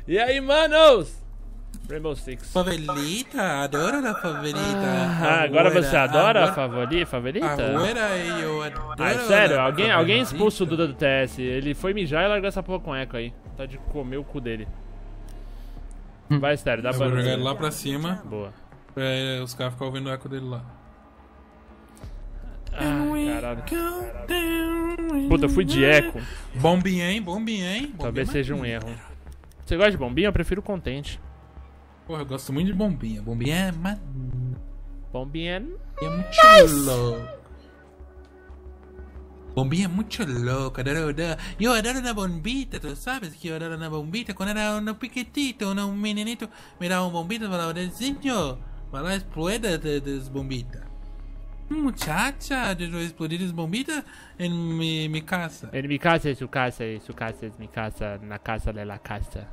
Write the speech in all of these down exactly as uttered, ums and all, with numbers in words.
E aí, manos? Rainbow Six. Favelita, adoro a favelita. Ah, agora você adora a favorita? Favorita? Agora eu adoro. Ah, sério, alguém, alguém expulsa o Duda do T S. Ele foi mijar e largou essa porra com eco aí. Tá de comer o cu dele. Vai, sério, dá eu pra... vou jogar ele lá pra cima. Boa. Pra os caras ficarem ouvindo o eco dele lá. Ah, caralho. Puta, eu fui de eco. Bombinha, hein? Bombinha, hein? Talvez seja um erro. Você gosta de bombinha? Eu prefiro contente. Porra, eu gosto muito de bombinha. Bombinha é... Ma... Bombinha é muito louco. Bombinha é muito louco. Adoro, adoro. Eu adoro na bombita, tu sabes que eu adoro na bombita. Quando era um piquetito, um meninito, me dava uma bombita e falava, Dezinho, vai lá explodir das bombitas. Muchacha, eu vou explodir as bombitas e me, me caça. Ele me caça e su casa e su casa me caça na casa de la casa.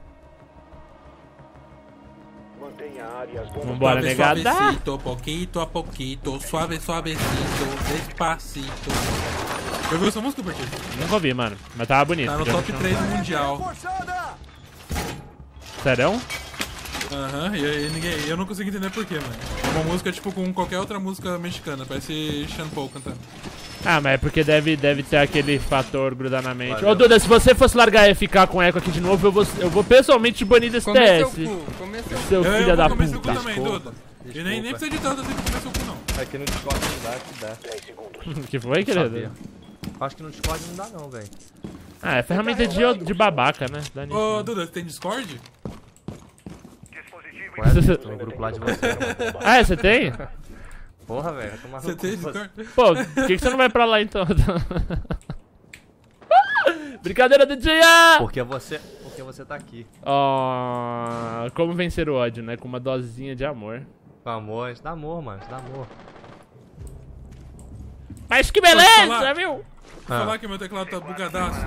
Vambora, negada. Suavecito, poquito a poquito, suave, suavecito, despacito. Eu vi essa música, Bertinho? Nunca ouvi, mano. Mas tava bonito. Tá no top três do mundial. Sério? Aham, uhum, e, e ninguém, eu não consigo entender porquê, mano. É uma música tipo com qualquer outra música mexicana, parece Sean Paul cantando. Ah, mas é porque deve, deve ter aquele fator grudar na mente. Ô, Duda, se você fosse largar e ficar com eco aqui de novo, eu vou, eu vou pessoalmente te banir desse T S. Seu eu, filho eu da puta. Seu também, Duda. E nem, nem precisa de tanto assim pra comer seu cu, não. Aqui no Discord não dá, que dá. Que foi, querido? Acho que no Discord não dá não, velho. Ah, é ferramenta de, de babaca, né? Ô, oh, Duda, você tem Discord? Ué, tô no grupo lá de você, mano. Ah, é, você tem? Porra, velho. Você tem Discord? Pô, por que, que você não vai pra lá então? Brincadeira do dia! Porque você, porque você tá aqui. Oh, como vencer o ódio, né? Com uma dosinha de amor. Com amor, isso dá amor, mano, isso dá amor. Mas que beleza, falar, viu? Vou ah. falar que meu teclado tá bugadaço.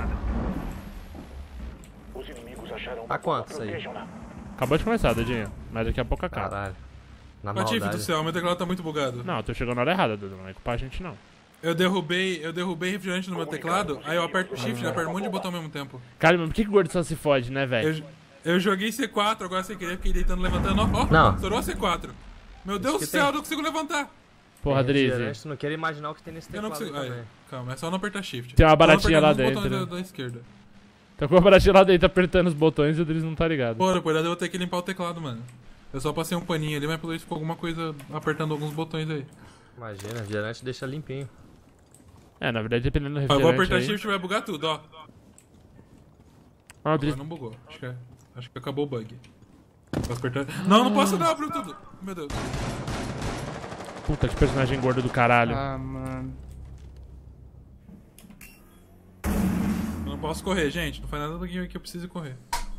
Tá quanto isso aí? Acabou de começar, Dudinho. Mas daqui a pouco acaba. Caralho. Na Patife do céu, meu teclado tá muito bugado. Não, eu tô chegando na hora errada, Dudu. Não é culpa a gente, não. Eu derrubei, eu derrubei refrigerante no meu teclado, aí eu aperto o shift e aperto um monte de botão ao mesmo tempo. Cara, mas por que que o gordo só se fode, né, velho? Eu, eu joguei C quatro, agora sem querer, fiquei deitando, levantando. Ó, não. Estourou a C quatro. Meu Deus do céu, tem... eu não consigo levantar. Porra, Drizzy. Eu não quero imaginar o que tem nesse teclado. Eu não consigo. Aí, calma, é só não apertar shift. Tem uma baratinha lá dentro. Da, da esquerda. Tá com uma baratinha lá dentro apertando os botões e o Drizzy não tá ligado. Porra, por eu vou ter que limpar o teclado, mano. Eu só passei um paninho ali, mas pelo visto ficou alguma coisa apertando alguns botões aí. Imagina, refrigerante deixa limpinho. É, na verdade, dependendo do refrigerante. Eu vou apertar aí... shift e vai bugar tudo, ó. Ah, Agora não bugou. Acho que, é... Acho que acabou o bug. Posso apertar? Não, não posso não, abriu tudo. Meu Deus. Puta, que personagem gordo do caralho. Ah, mano. Eu não posso correr, gente. Não faz nada do que eu preciso correr.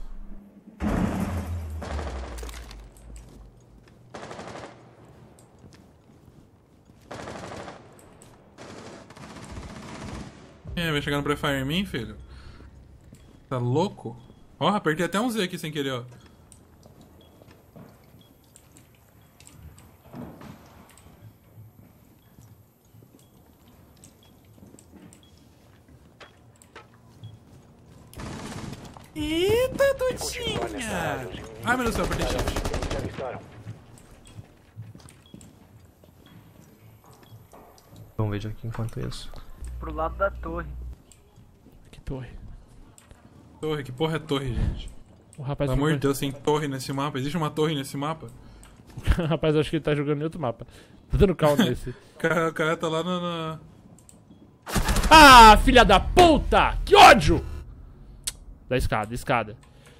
É, vai chegar no Prefire em mim, filho? Tá louco? Ó, apertei até um Z aqui sem querer, ó. Eita, Dudinha! Ai, meu Deus do céu, apertei shift. Vamos ver aqui enquanto isso. Pro lado da torre. Que torre? Torre, que porra é torre, gente? O rapaz Pelo amor de Deus, tem torre nesse mapa? Existe uma torre nesse mapa? Rapaz, eu acho que ele tá jogando em outro mapa. Tô dando calma nesse. o, cara, o cara tá lá na... na... Ah, filha da puta! Que ódio! Da escada, escada.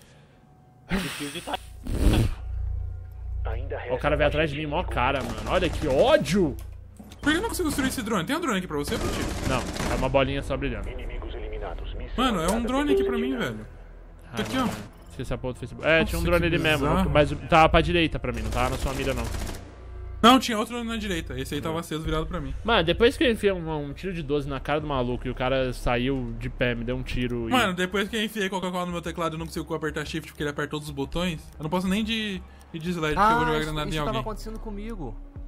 O cara veio atrás de mim, mó cara, mano. Olha que ódio! Por que eu não consigo construir esse drone? Tem um drone aqui pra você, Putinho? Não, é uma bolinha só brilhando. Mano, é um drone aqui pra mim, velho. Ah, aqui, ó. Esqueci a porra do Facebook. É, Nossa, tinha um drone ali mesmo, bizarro. mas tava pra direita pra mim, não tava na sua mira, não. Não, tinha outro na direita. Esse aí tava aceso, virado pra mim. Mano, depois que eu enfiei um, um tiro de doze na cara do maluco e o cara saiu de pé, me deu um tiro e... Mano, depois que eu enfiei Coca-Cola no meu teclado e não consigo apertar shift porque ele aperta todos os botões, eu não posso nem de, de slide porque ah, eu vou jogar isso, granada isso em alguém. tava acontecendo comigo.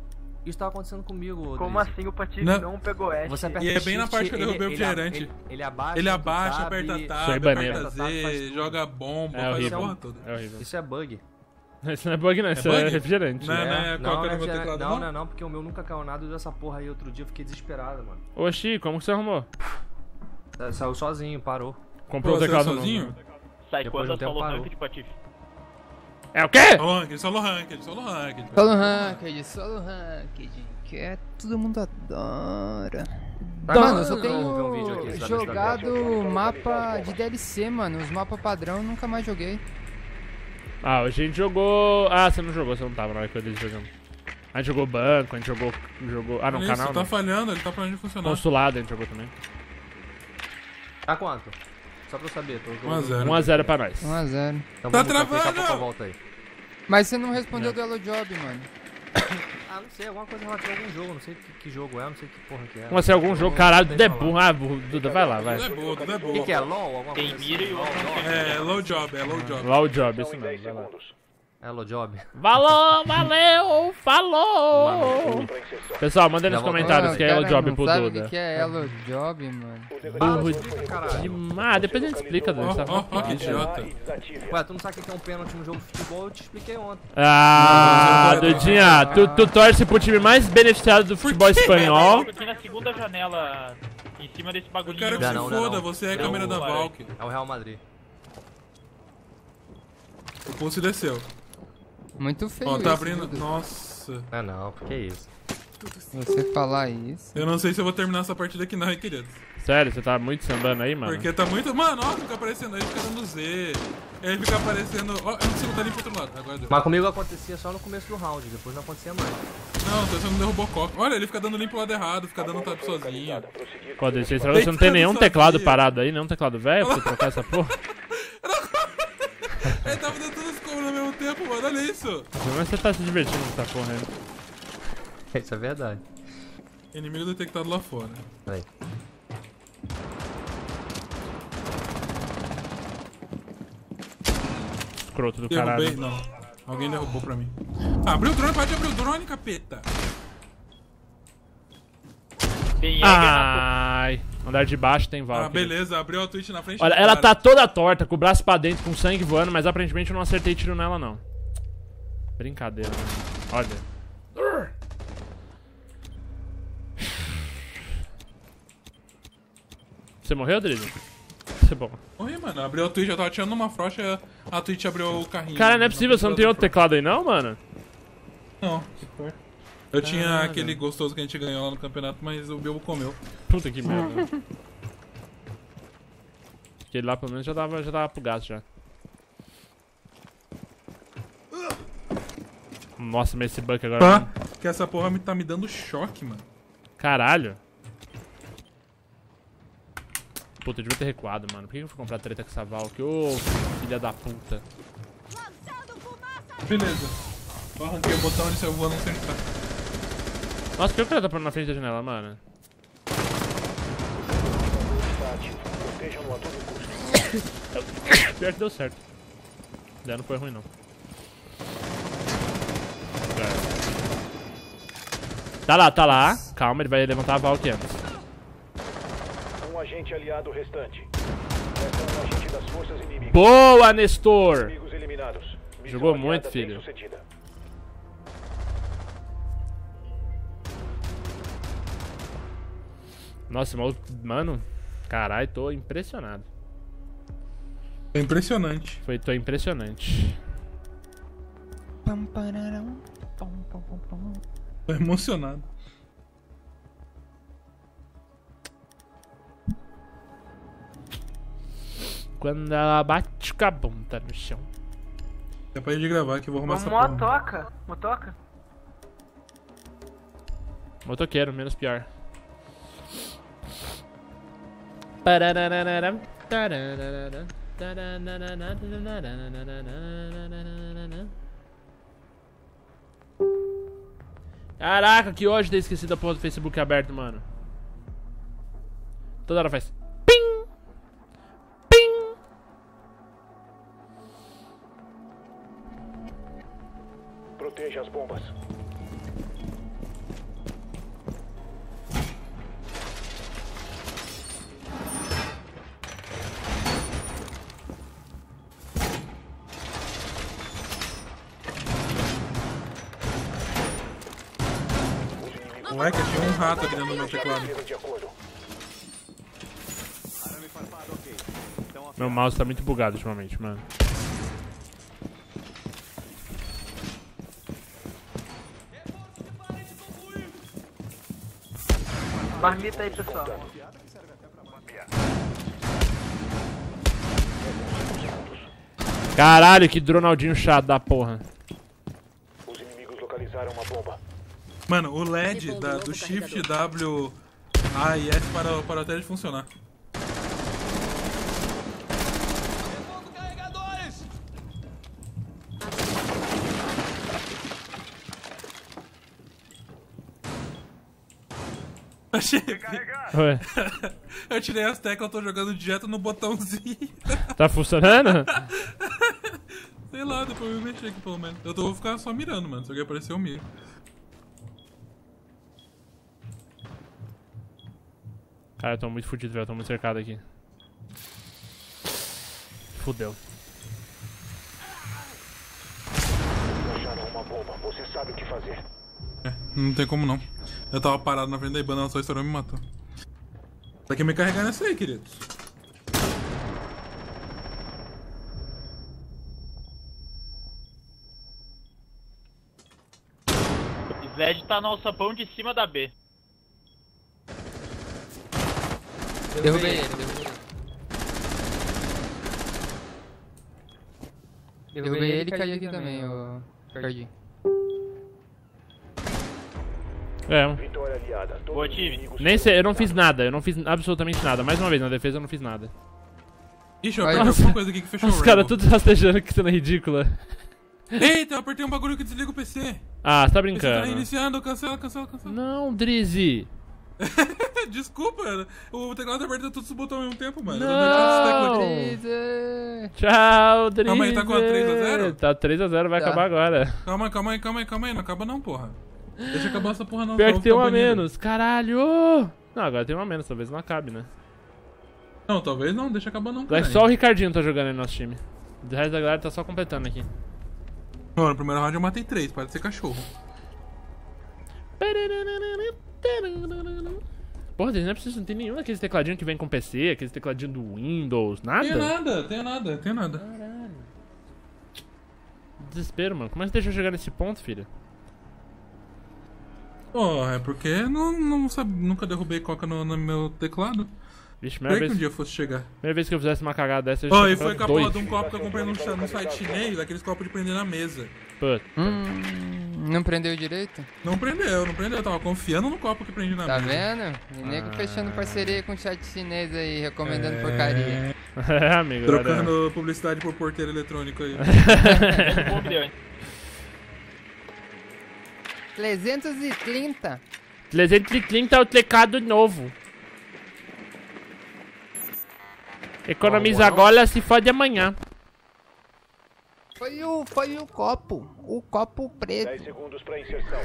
Isso tava acontecendo comigo, Como Daisy. assim o Patife Não. não pegou Ash? Você aperta E é bem na shift, parte que eu ele- derrubei o ele- refrigerante. Ele, ele abaixa, Ele tu abaixa, tab, aperta Isso tab, é baneiro. aperta Faz Z, tudo. joga bomba, É faz a horrível. porra toda. É horrível. Isso é bug. Isso não é bug, não. Isso é bug? refrigerante. Não é, É, não é não, qual que era não, o meu é- teclado, não, não? não, não, porque o meu nunca caiu nada dessa porra aí. Outro dia eu fiquei desesperado, mano. Oxi, como que você arrumou? Sa- Saiu sozinho, parou. Comprou Pô, o você teclado sozinho? novo. Sai Depois de um quando tempo solo parou. rank de Patife. É o quê? Solo ranked, solo ranked, solo ranked. Solo ranked, solo ranked, que é todo mundo adora. Tá, Mano, eu só vamos ver um vídeo aqui, tenho sabe, jogado mapa de D L C, mano. Os mapas padrão eu nunca mais joguei. Ah, hoje a gente jogou... Ah, você não jogou, você não tava na hora que eu dei jogando. A gente jogou banco, a gente jogou... jogou... Ah, não, Isso, canal tá não. falhando, ele tá parando de funcionar. Consulado a gente jogou também. Tá quanto? Só pra eu saber. Tô um a zero. um a zero pra nós. um a zero. Então Tá vamos daqui a pouco travando! eu volto aí. Mas você não respondeu do Elo Job, mano. Ah, não sei, alguma coisa relativa a algum jogo. Não sei que, que jogo é, não sei que porra que é. Como assim, algum jogo? Caralho, Deixa Duda é eu burro. Ah, burro. Duda, vai lá, vai. Tudo é boa, tudo é O que, boa. que é? LOL? Alguma Tem coisa mira assim? e o outro não tem. É, low job, é low job. Lá o job, isso mesmo, vai lá. É LOL Job. Falou, valeu, falou! Pessoal, manda aí nos Já voltou. comentários Ah, que é cara Elo Job não pro sabe o Duda. que que é Elo Job, mano? Burro Caralho. demais. Ah, depois a gente explica, Duda. Ó, Tá ó, ó, que falando. idiota. Ué, tu não sabe o que é um pênalti no jogo de futebol? Eu te expliquei ontem. Ah, Não, não, não, Dudinha, tu, tu torce pro time mais beneficiado do futebol espanhol. Aqui na segunda janela, em cima desse Eu bagulhinho. quero que Não, se não, não, foda, não. você é a Não, câmera da para. Valk. É o Real Madrid. O pulse desceu. Muito feio Ó, tá isso, abrindo. Dudu. Nossa. É não, porque é isso. Você falar isso. Eu não sei se eu vou terminar essa partida aqui não, hein, queridos. Sério, você tá muito sambando aí, mano? Porque tá muito. Mano, ó, fica aparecendo aí, fica dando Z. Aí fica aparecendo. Ó, eu não consigo tá ali pro outro lado. Agora deu. Mas comigo acontecia só no começo do round, depois não acontecia mais. Não, você não derrubou copo. Olha, ele fica dando limpo pro lado errado, fica dando tap sozinho. Pô, deixa você não tem nenhum Deitado teclado sozinho. parado aí, nenhum teclado velho pra você trocar essa porra? Ele tava dando todos os combos ao mesmo tempo, mano. Olha isso. Mas você tá se divertindo com essa porra aí. Isso é verdade. Inimigo detectado lá fora. Peraí. Escroto do Derrubei. caralho. Não. Alguém derrubou pra mim. Ah, abriu o drone, pode abrir o drone, capeta. Tem Jäger na Ai, andar de baixo tem Ah, Valkyrie. beleza, abriu a Twitch na frente. Olha, do ela cara. tá toda torta, com o braço pra dentro, com sangue voando, mas aparentemente eu não acertei tiro nela, não. Brincadeira, né? Olha. Você morreu, Drigo? Isso é bom. Oi, mano, abriu a Twitch, eu tava tirando uma frocha, a Twitch abriu o carrinho. Cara, não é possível, você não tem outro teclado aí não, mano? Não. Eu tinha Caralho. aquele gostoso que a gente ganhou lá no campeonato, mas o Bilbo comeu. Puta que merda. Aquele lá pelo menos já tava, já tava pro gasto já. Nossa, mas esse bug agora... Tá? Que essa porra me tá me dando choque, mano. Caralho. Puta, eu devia ter recuado, mano. Por que eu fui comprar treta com essa Valk? Ô, filha da puta. Beleza. Eu arranquei o botão, ele saiu voando sem acertar. Nossa, por que o cara tá parando na frente da janela, mano? Pior que deu certo. Já não foi ruim, não. É. Tá lá, tá lá. Calma, ele vai levantar a Valk antes. Um agente aliado restante. Essa é um agente das forças inimigas. Boa, Nestor! Inimigos eliminados. Missão Jogou aliada muito, bem filho. sucedida. Nossa, mas, mano, caralho, tô impressionado. É impressionante. Foi, tô impressionante. Pam, pararam, pam, pam, pam, pam. Tô emocionado. Quando ela bate com a bunda no chão. É pra ir de gravar que eu vou arrumar essa Vamos porra. motoca. Motoca. Motoqueiro, menos pior. Parararara, tararara, tararara. Caraca, que ódio ter esquecido a porra do Facebook aberto, mano. Toda hora faz ping, ping. Proteja as bombas. Ué, que tinha um rato aqui dentro do meu teclado. De acordo. Meu mouse tá muito bugado ultimamente, mano. Marmita aí, pessoal. Caralho, que Dronaldinho chato da porra. Os inimigos localizaram uma bomba. Mano, o L E D da, do Shift W A e S para, para até de funcionar. Achei. Ué, Eu tirei as teclas, eu tô jogando direto no botãozinho. tá funcionando? Sei lá, depois eu mexer aqui pelo menos. Eu tô, vou ficar só mirando, mano. Se alguém aparecer, eu miro. Cara, eu tô muito fudido, velho. Eu tô muito cercado aqui. Fudeu. Acharam uma bomba. Você sabe o que fazer. É, não tem como não. Eu tava parado na frente da Ibana, ela só estourou e me matou. Tá aqui me carregar nessa aí, queridos. Zed tá no alçapão de cima da B. Derrubei ele, derrubei ele. Derrubei ele e caí aqui também, ô Cardinho. É, Vitória aliada. Todos Boa, os time. inimigos nem foram sei, eu não fiz eliminados. nada. Eu não fiz absolutamente nada. Mais uma vez, na defesa eu não fiz nada. Ixi, eu Ai, apertei nossa. alguma coisa aqui que fechou o Os caras Rainbow. tudo rastejando que cena ridícula. Eita, eu apertei um bagulho que desliga o P C. Ah, você tá P C tá brincando. reiniciando, cancela, cancela, cancela. Não, Drizzy. Desculpa, o teclado aperta todos os botões ao mesmo tempo, mano. Eu Não. apertei as teclas aqui. Freezer! Tchau, Drizzy. Calma aí, tá com a três a zero? Tá três a zero, vai Tá. acabar agora. Calma aí, calma aí, calma aí, calma aí. Não acaba não, porra. Deixa acabar essa porra não. Pior senão que tem eu vou uma a ficar banido. menos. Caralho. Não, agora tem uma a menos. Talvez não acabe, né? Não, talvez não, deixa acabar não, Agora cara. só o Ricardinho tá jogando aí no nosso time. O resto da galera tá só completando aqui. Mano, no primeiro round eu matei três, pode ser cachorro. Porra, não é preciso, não tem nenhum daqueles tecladinhos que vem com P C, aqueles tecladinhos do Windows, nada? Tem nada, tem nada, tem nada. Caralho. Desespero, mano. Como é que deixa eu chegar nesse ponto, filho? Pô, é porque não, não sabe, nunca derrubei coca no, no meu teclado. Vixe, Primeira primeira que um vez, dia eu fosse chegar. primeira vez que eu fizesse uma cagada dessa, eu Ó, já e tinha foi com a comprado porra dois. de um copo que eu comprei num, num site chinês, aqueles copos de prender na mesa. Puta. Hum, não prendeu direito? Não prendeu, não prendeu, eu tava confiando no copo que prendi na Tá mesa. vendo? E nego fechando parceria com o chat chinês aí, recomendando porcaria. É, amigo. olha. Trocando publicidade por porteiro eletrônico aí. Bom milhão. trezentos e trinta. trezentos e trinta é o teclado novo. Economiza agora, se fode amanhã. Foi o, foi o copo. O copo preto. dez segundos para inserção.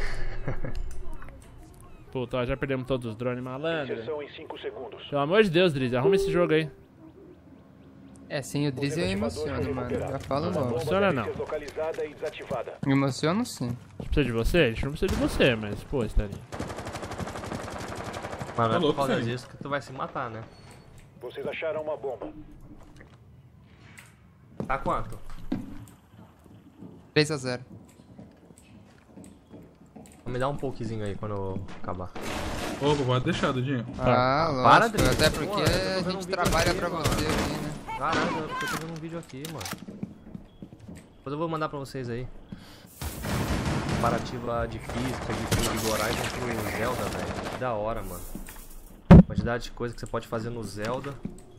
Puta, ó, já perdemos todos os drones, malandro. Inserção em cinco segundos. Pelo amor de Deus, Drizzy, arruma esse jogo aí. É, sem o Drizzy eu emociono, mano. Já falo Uma logo. bomba Funciona deve não. ser localizada e desativada. Me emociono sim. A gente precisa de você? A gente não precisa de você, mas, pô, estaria. Mano, Tá é louco, por causa velho. disso que tu vai se matar, né? Vocês acharam uma bomba. Tá quanto? três a zero. Me dá um pouquinho aí quando eu acabar. Opa, pode deixar, Dudinho. Ah, para, lógico. Drizzy. Até porque Pô, eu tô a vendo um gente vídeo trabalha aqui, pra mano. você aqui, né? Caralho, eu tô fazendo um vídeo aqui, mano. Depois eu vou mandar pra vocês aí. Comparativo lá de física, de tudo, do Horizon pro Zelda, velho. Que da hora, mano. Quantidade de coisa que você pode fazer no Zelda.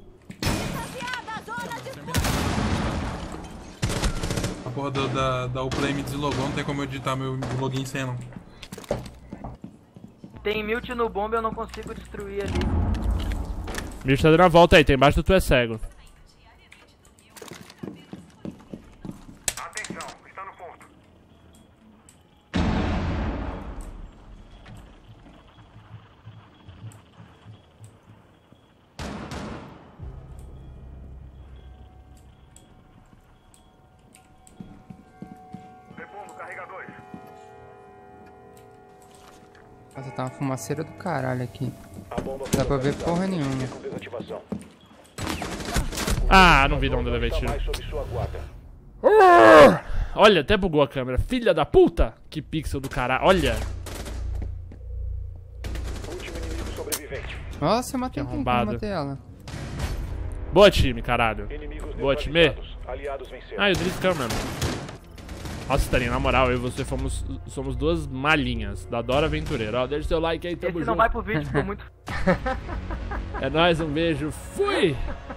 A porra do, da, da Uplay me deslogou, não tem como eu editar meu login sem não. Tem mute no bomba, eu não consigo destruir ali. O bicho tá dando a volta aí, tem embaixo do tu é cego. Atenção, está no ponto. Repondo carregadores. Nossa, tá uma fumaceira do caralho aqui. A bomba Dá pra ver localizada. porra nenhuma. Com desativação. Ah, não vi de onde eu levei Está tiro. mais sob sua guarda. Uh! Olha, até bugou a câmera. Filha da puta! Que pixel do caralho. Olha! Último inimigo sobrevivente. Nossa, eu matei Que quem? arrombado. Eu matei ela. Boa, time, caralho. Inimigos Boa, time. neutralizados. Aliados venceram. Ah, e o Driz caiu mesmo. Nossa, Tarinha, na moral, eu e você fomos, somos duas malinhas da Dora Aventureira. Ó, deixa o seu like aí, tamo Esse junto. não vai pro vídeo, ficou muito... É nóis, um beijo, fui!